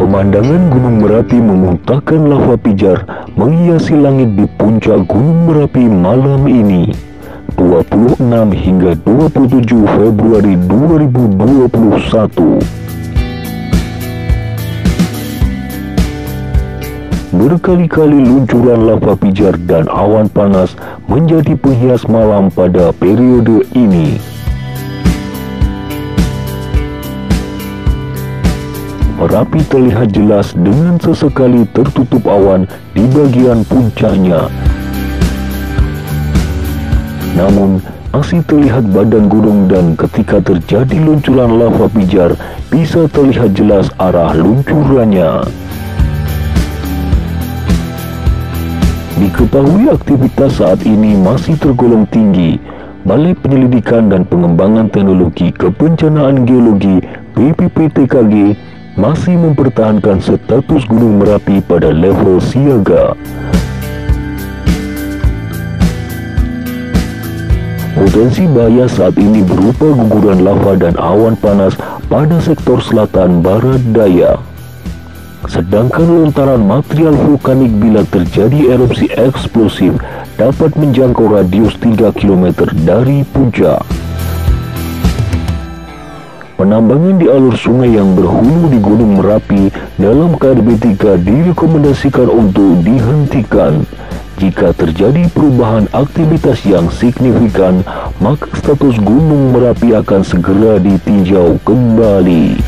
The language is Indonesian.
Pemandangan Gunung Merapi memuntahkan lava pijar menghiasi langit di puncak Gunung Merapi malam ini, 26 hingga 27 Februari 2021. Berkali-kali luncuran lava pijar dan awan panas menjadi penghias malam pada periode ini. Merapi terlihat jelas dengan sesekali tertutup awan di bagian puncaknya. Namun, masih terlihat badan gunung dan ketika terjadi luncuran lava pijar, bisa terlihat jelas arah luncurannya. Diketahui aktivitas saat ini masih tergolong tinggi. Balai Penyelidikan dan Pengembangan Teknologi Kebencanaan Geologi (BPPTKG) masih mempertahankan status Gunung Merapi pada level siaga. Potensi bahaya saat ini berupa guguran lava dan awan panas pada sektor selatan barat daya. Sedangkan lontaran material vulkanik bila terjadi erupsi eksplosif dapat menjangkau radius 3 km dari puncak. Penambangan di alur sungai yang berhulu di Gunung Merapi dalam KRB 3 direkomendasikan untuk dihentikan. Jika terjadi perubahan aktivitas yang signifikan, maka status Gunung Merapi akan segera ditinjau kembali.